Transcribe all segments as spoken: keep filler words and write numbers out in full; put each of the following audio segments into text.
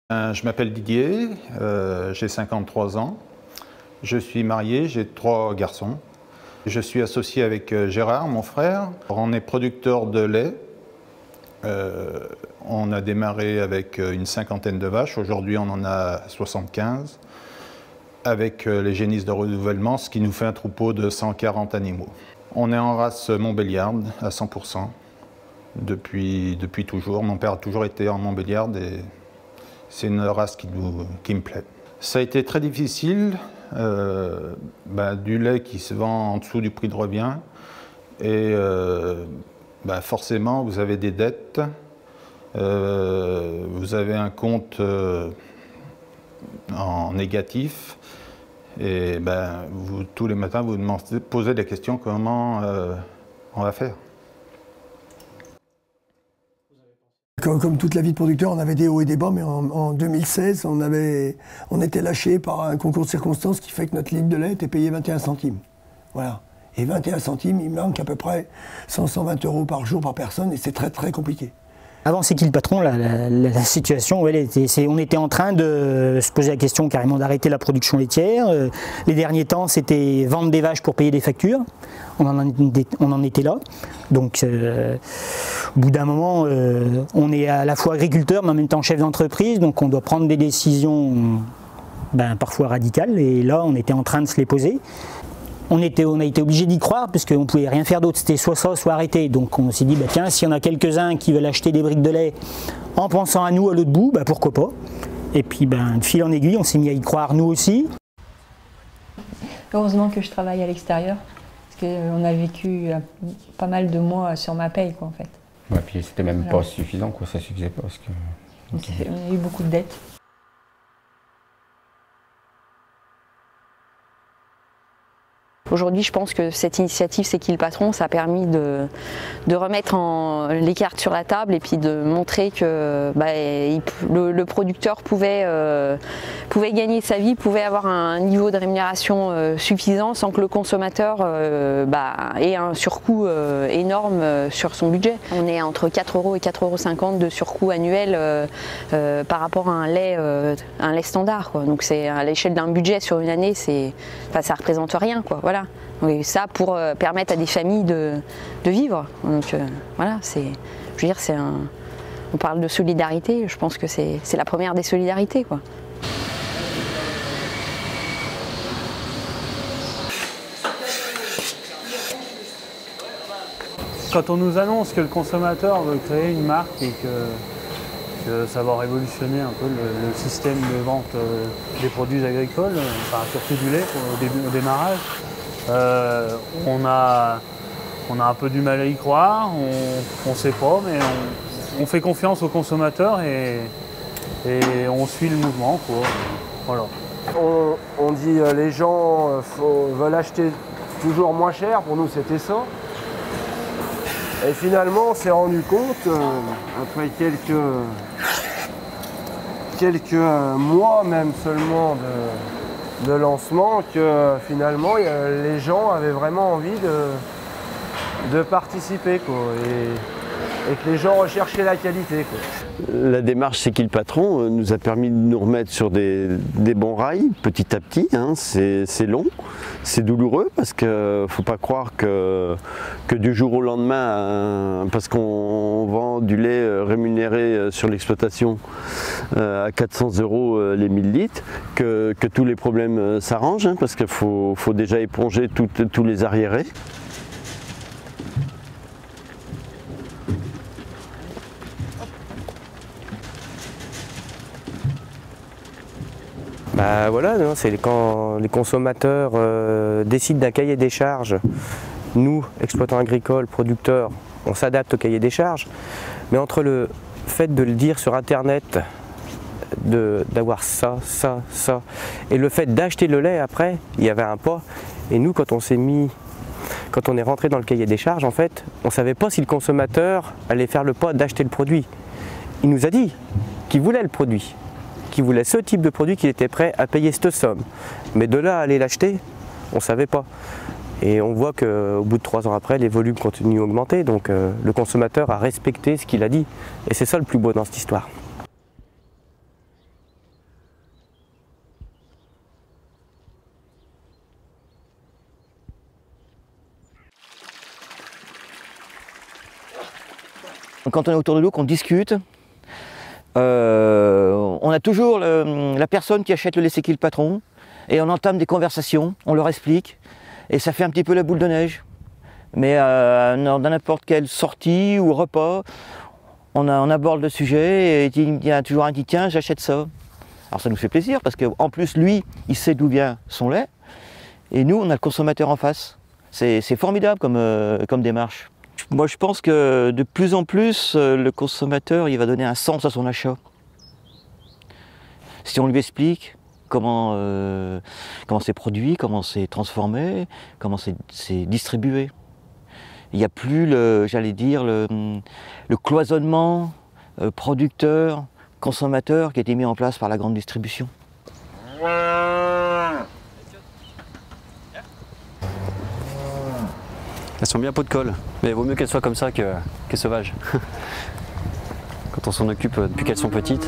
Je m'appelle Didier, euh, j'ai cinquante-trois ans. Je suis marié, j'ai trois garçons. Je suis associé avec Gérard, mon frère. On est producteur de lait. Euh, on a démarré avec une cinquantaine de vaches. Aujourd'hui, on en a soixante-quinze. Avec les génisses de renouvellement, ce qui nous fait un troupeau de cent quarante animaux. On est en race Montbéliarde à cent pour cent depuis, depuis toujours. Mon père a toujours été en Montbéliarde et c'est une race qui, nous, qui me plaît. Ça a été très difficile, euh, bah, du lait qui se vend en dessous du prix de revient et euh, bah, forcément vous avez des dettes, euh, vous avez un compte euh, en négatif et bah, vous, tous les matins vous vous posez la question comment euh, on va faire. Comme, comme toute la vie de producteur, on avait des hauts et des bas, mais en, en deux mille seize, on, avait, on était lâché par un concours de circonstances qui fait que notre litre de lait était payé vingt et un centimes. Voilà. Et vingt et un centimes, il manque à peu près cent à cent vingt euros par jour par personne, et c'est très très compliqué. Avant C'est qui le patron, la, la, la situation, elle était, c'est, on était en train de se poser la question carrément d'arrêter la production laitière. Euh, les derniers temps, c'était vendre des vaches pour payer des factures. On en, on en était là. Donc, euh, au bout d'un moment, euh, on est à la fois agriculteur, mais en même temps chef d'entreprise. Donc, on doit prendre des décisions ben, parfois radicales. Et là, on était en train de se les poser. On, était, on a été obligé d'y croire parce qu'on ne pouvait rien faire d'autre, c'était soit ça, soit arrêter. Donc on s'est dit, bah, tiens, s'il y en a quelques-uns qui veulent acheter des briques de lait en pensant à nous à l'autre bout, bah, pourquoi pas. Et puis ben, de fil en aiguille, on s'est mis à y croire nous aussi. Heureusement que je travaille à l'extérieur, parce qu'on a vécu pas mal de mois sur ma paye, quoi, en fait. Ouais, puis c'était même voilà. Pas suffisant, quoi, ça suffisait pas. Parce que... Donc, on a eu beaucoup de dettes. Aujourd'hui, je pense que cette initiative C'est qui le patron, ça a permis de, de remettre en, les cartes sur la table et puis de montrer que bah, il, le, le producteur pouvait, euh, pouvait gagner sa vie, pouvait avoir un niveau de rémunération euh, suffisant sans que le consommateur euh, bah, ait un surcoût euh, énorme euh, sur son budget. On est entre quatre euros et quatre euros cinquante de surcoût annuel euh, euh, par rapport à un lait, euh, un lait standard, quoi. Donc c'est à l'échelle d'un budget sur une année, c'est, enfin, ça représente rien, quoi. Voilà. Et ça pour euh, permettre à des familles de, de vivre. Donc euh, voilà, c'est, je veux dire, c'est un, on parle de solidarité, je pense que c'est la première des solidarités, quoi. Quand on nous annonce que le consommateur veut créer une marque et que, que ça va révolutionner un peu le, le système de vente euh, des produits agricoles, enfin surtout du lait au, début, au démarrage, Euh, on, a, on a un peu du mal à y croire, on ne sait pas, mais on, on fait confiance aux consommateurs et, et on suit le mouvement, quoi. Voilà. On, on dit euh, les gens euh, faut, veulent acheter toujours moins cher, pour nous c'était ça. Et finalement on s'est rendu compte, euh, après quelques, quelques mois même seulement de de lancement, que finalement les gens avaient vraiment envie de, de participer, quoi, et, et que les gens recherchaient la qualité, quoi. La démarche C'est qui le patron nous a permis de nous remettre sur des, des bons rails petit à petit, hein. C'est long, c'est douloureux parce qu'il ne faut pas croire que, que du jour au lendemain, hein, parce qu'on vend du lait rémunéré sur l'exploitation euh, à quatre cents euros euh, les mille litres, que, que tous les problèmes s'arrangent, hein, parce qu'il faut, faut déjà éponger tout, tous les arriérés. Bah voilà, c'est quand les consommateurs euh, décident d'un cahier des charges, nous, exploitants agricoles, producteurs, on s'adapte au cahier des charges, mais entre le fait de le dire sur internet, d'avoir ça, ça, ça, et le fait d'acheter le lait après, il y avait un pas, et nous quand on s'est mis, quand on est rentré dans le cahier des charges, en fait, on ne savait pas si le consommateur allait faire le pas d'acheter le produit. Il nous a dit qu'il voulait le produit, qui voulait ce type de produit, qu'il était prêt à payer cette somme. Mais de là à aller l'acheter, on ne savait pas. Et on voit qu'au bout de trois ans après, les volumes continuent à augmenter, donc euh, le consommateur a respecté ce qu'il a dit. Et c'est ça le plus beau dans cette histoire. quand on est autour de l'eau, qu'on discute, euh, on a toujours le, la personne qui achète le lait C'est qui le patron, et on entame des conversations, on leur explique, et ça fait un petit peu la boule de neige. Mais euh, dans n'importe quelle sortie ou repas, on, a, on aborde le sujet, et il y a toujours un qui dit tiens, j'achète ça. Alors ça nous fait plaisir, parce qu'en plus, lui, il sait d'où vient son lait, et nous, on a le consommateur en face. C'est formidable comme, euh, comme démarche. Moi, je pense que de plus en plus, le consommateur, il va donner un sens à son achat. Si on lui explique comment euh, comment c'est produit, comment c'est transformé, comment c'est distribué. Il n'y a plus, le, j'allais dire, le, le cloisonnement euh, producteur, consommateur qui a été mis en place par la grande distribution. Elles sont bien peau de colle, mais il vaut mieux qu'elles soient comme ça que, que sauvages. Quand on s'en occupe depuis qu'elles sont petites.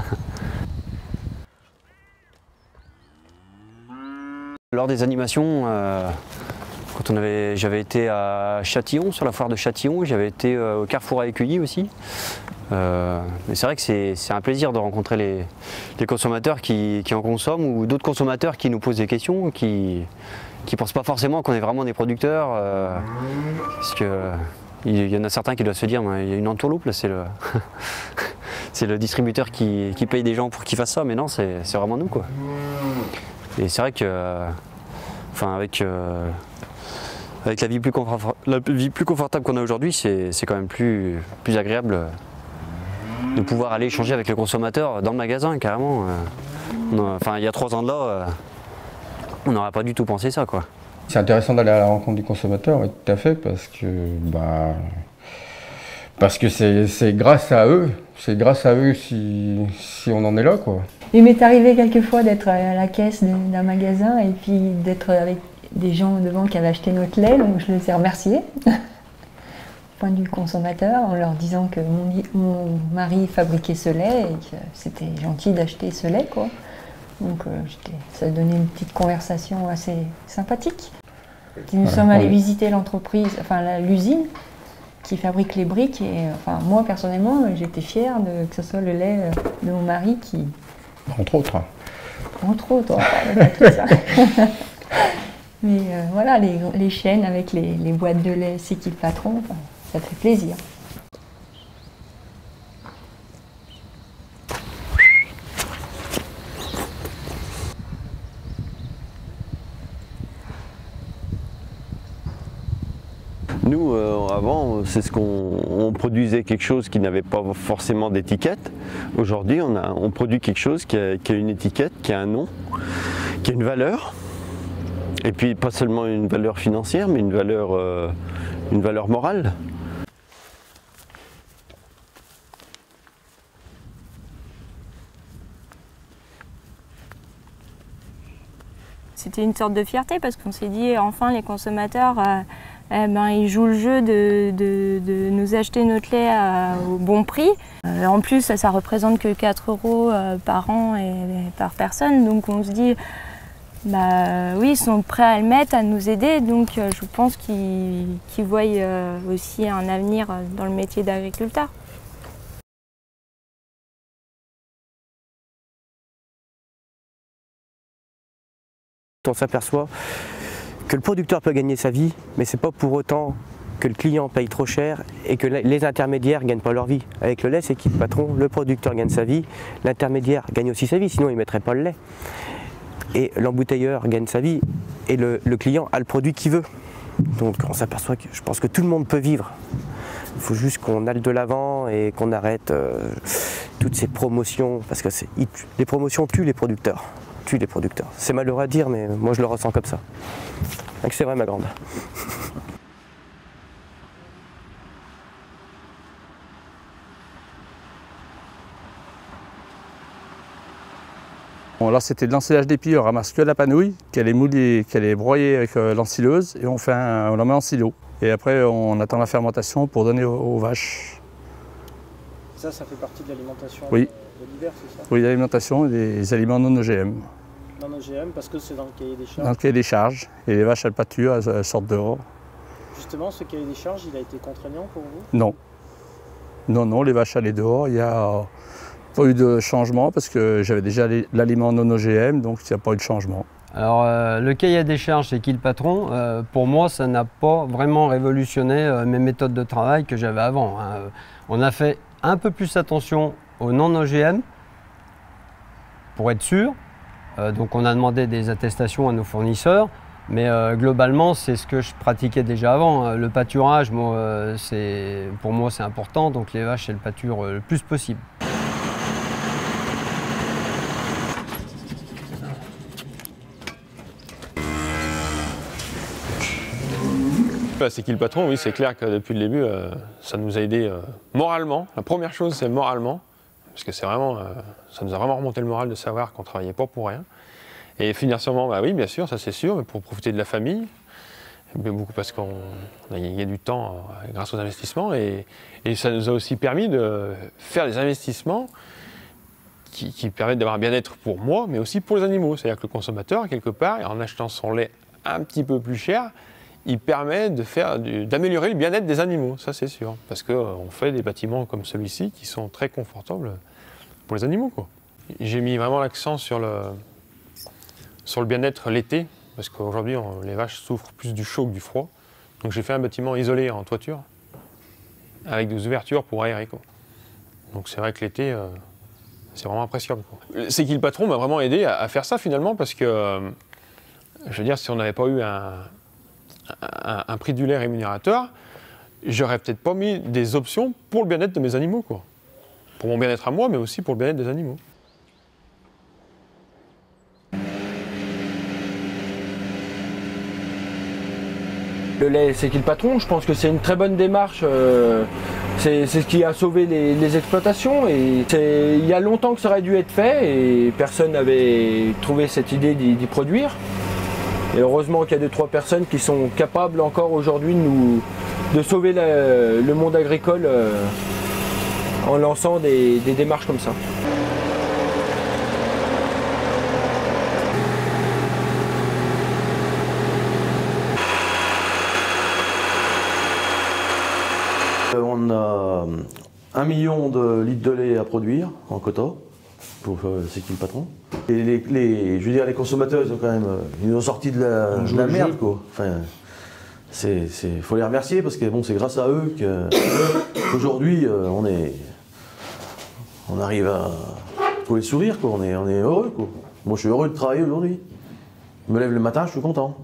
Lors des animations, euh, quand on avait, j'avais été à Châtillon, sur la foire de Châtillon, j'avais été euh, au Carrefour à Écueilly aussi. Euh, mais c'est vrai que c'est un plaisir de rencontrer les, les consommateurs qui, qui en consomment ou d'autres consommateurs qui nous posent des questions, qui qui ne pensent pas forcément qu'on est vraiment des producteurs. Euh, parce que il y en a certains qui doivent se dire il y a une entourloupe, c'est le, le distributeur qui, qui paye des gens pour qu'ils fassent ça, mais non, c'est vraiment nous, quoi. Et c'est vrai que, euh, enfin, avec, euh, avec la vie plus, confort, la vie plus confortable qu'on a aujourd'hui, c'est quand même plus, plus agréable de pouvoir aller échanger avec le consommateur dans le magasin, carrément. Euh, enfin, il y a trois ans de là, euh, on n'aurait pas du tout pensé ça, quoi. C'est intéressant d'aller à la rencontre du consommateur, oui, tout à fait, parce que bah, parce que c'est grâce à eux, c'est grâce à eux si, si on en est là, quoi. Il m'est arrivé quelquefois d'être à la caisse d'un magasin et puis d'être avec des gens devant qui avaient acheté notre lait, donc je les ai remerciés. Point de vue consommateur, en leur disant que mon, mon mari fabriquait ce lait et que c'était gentil d'acheter ce lait, quoi. Donc euh, ça donnait une petite conversation assez sympathique. Puis nous voilà, sommes allés oui. visiter l'entreprise, enfin l'usine qui fabrique les briques et enfin moi personnellement j'étais fière de, que ce soit le lait de mon mari qui... Entre autres. Entre autres, on parle pas de ça. Mais euh, voilà, les, les chaînes avec les, les boîtes de lait C'est qui le patron, enfin, ça fait plaisir. Nous, euh, avant, c'est ce qu'on on produisait quelque chose qui n'avait pas forcément d'étiquette. Aujourd'hui, on, on produit quelque chose qui a, qui a une étiquette, qui a un nom, qui a une valeur. Et puis, pas seulement une valeur financière, mais une valeur, euh, une valeur morale. C'était une sorte de fierté parce qu'on s'est dit, enfin, les consommateurs... Euh, Eh ben, ils jouent le jeu de, de, de nous acheter notre lait à, au bon prix. Euh, en plus, ça, ça représente que quatre euros euh, par an et, et par personne. Donc on se dit, bah oui, ils sont prêts à le mettre, à nous aider. Donc euh, je pense qu'ils qu'ils voient euh, aussi un avenir dans le métier d'agriculteur. On s'aperçoit que le producteur peut gagner sa vie, mais ce n'est pas pour autant que le client paye trop cher et que les intermédiaires ne gagnent pas leur vie. Avec le lait, c'est qui le patron, le producteur gagne sa vie, l'intermédiaire gagne aussi sa vie, sinon il ne mettrait pas le lait. Et l'embouteilleur gagne sa vie et le, le client a le produit qu'il veut. Donc on s'aperçoit que je pense que tout le monde peut vivre. Il faut juste qu'on aille de l'avant et qu'on arrête euh, toutes ces promotions, parce que les promotions tuent les producteurs. Tuent les producteurs. C'est malheureux à dire, mais moi je le ressens comme ça. C'est vrai, ma grande. Bon, là c'était de l'ensilage d'épis, on ramasse que la panouille, qu'elle est moulée, qu'elle est broyée avec euh, l'ensileuse et on, fait un, on la met en silo. Et après on attend la fermentation pour donner aux, aux vaches. Ça, ça fait partie de l'alimentation oui. de l'hiver, c'est ça? Oui, l'alimentation des aliments non O G M. Non O G M parce que c'est dans le cahier des charges? Dans le cahier des charges, et les vaches elles pâturent, elles, elles sortent dehors. Justement, ce cahier des charges, il a été contraignant pour vous? Non. Non, non, les vaches allaient dehors, il n'y a pas eu de changement parce que j'avais déjà l'aliment non O G M, donc il n'y a pas eu de changement. Alors euh, le cahier des charges, c'est qui le patron? euh, Pour moi, ça n'a pas vraiment révolutionné euh, mes méthodes de travail que j'avais avant, hein. On a fait un peu plus attention aux non O G M pour être sûr. Euh, donc on a demandé des attestations à nos fournisseurs. Mais euh, globalement, c'est ce que je pratiquais déjà avant. Le pâturage, moi, euh, pour moi, c'est important. Donc les vaches, elles pâturent euh, le plus possible. C'est qui le patron? Oui, c'est clair que depuis le début, euh, ça nous a aidé euh, moralement. La première chose, c'est moralement. Parce que c'est vraiment, euh, ça nous a vraiment remonté le moral de savoir qu'on ne travaillait pas pour rien. Et financièrement, bah oui, bien sûr, ça c'est sûr, mais pour profiter de la famille, mais beaucoup parce qu'on a gagné du temps euh, grâce aux investissements, et, et ça nous a aussi permis de faire des investissements qui, qui permettent d'avoir un bien-être pour moi, mais aussi pour les animaux. C'est-à-dire que le consommateur, quelque part, en achetant son lait un petit peu plus cher, il permet d'améliorer le bien-être des animaux, ça c'est sûr. Parce qu'on euh, fait des bâtiments comme celui-ci qui sont très confortables pour les animaux, quoi. J'ai mis vraiment l'accent sur le... sur le bien-être l'été, parce qu'aujourd'hui les vaches souffrent plus du chaud que du froid. Donc j'ai fait un bâtiment isolé en toiture, avec des ouvertures pour aérer, quoi. Donc c'est vrai que l'été, euh, c'est vraiment appréciable, quoi. C'est qui le patron m'a vraiment aidé à, à faire ça finalement, parce que, euh, je veux dire, si on n'avait pas eu un, un, un prix du lait rémunérateur, j'aurais peut-être pas mis des options pour le bien-être de mes animaux, quoi. Pour mon bien-être à moi, mais aussi pour le bien-être des animaux. Le lait, c'est qui le patron? Je pense que c'est une très bonne démarche. Euh, c'est ce qui a sauvé les, les exploitations. Et il y a longtemps que ça aurait dû être fait et personne n'avait trouvé cette idée d'y produire. Et heureusement qu'il y a deux trois personnes qui sont capables encore aujourd'hui de, nous, de sauver le, le monde agricole euh, en lançant des, des démarches comme ça. On a un million de litres de lait à produire en quota, pour euh, c'est qui le patron. Et les, les, je veux dire, les consommateurs, ils ont quand même, ils nous ont sorti de la, de la merde, quoi. Enfin, c'est, c'est, faut les remercier parce que bon, c'est grâce à eux qu'aujourd'hui euh, on est, on arrive à trouver le sourire, quoi. On est, on est heureux, quoi. Moi, je suis heureux de travailler aujourd'hui. Je me lève le matin, je suis content.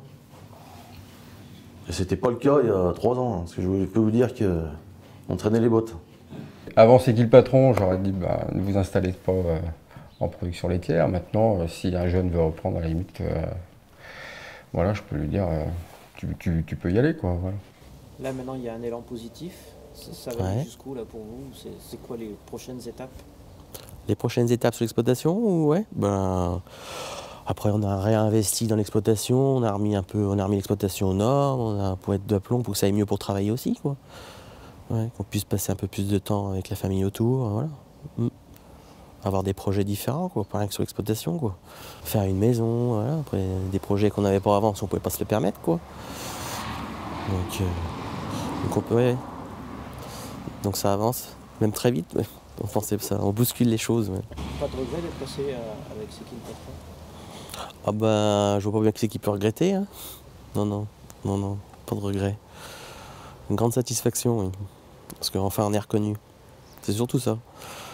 Et c'était pas le cas il y a trois ans, parce que je peux vous dire que on traînait les bottes. Avant, c'est qui le patron? J'aurais dit, bah, ne vous installez pas euh, en production laitière. Maintenant, euh, si un jeune veut reprendre, à la limite, euh, voilà, je peux lui dire, euh, tu, tu, tu peux y aller, quoi. Voilà. Là, maintenant, il y a un élan positif. Ça, ça va Ouais. jusqu'où, là, pour vous? C'est quoi les prochaines étapes? Les prochaines étapes sur l'exploitation, ouais. Ben, après, on a réinvesti dans l'exploitation, on a remis un peu, on a remis l'exploitation aux normes, on a un poète de plomb pour que ça aille mieux pour travailler aussi, quoi. Ouais, qu'on puisse passer un peu plus de temps avec la famille autour, voilà. Mm. Avoir des projets différents, quoi, pas rien que sur l'exploitation, quoi. Faire une maison, voilà. Après, des projets qu'on n'avait pas avant, si on pouvait pas se le permettre, quoi. Donc, euh, donc on peut, ouais. Donc ça avance, même très vite, ouais. On pensait ça, on bouscule les choses, ouais. Pas de regret d'être passé euh, avec C'est qui le patron? Ah ben, je vois pas bien qui c'est qui peut regretter, hein. Non, non, non, non, pas de regret. Une grande satisfaction, oui. Parce qu'enfin on est reconnu. C'est surtout ça.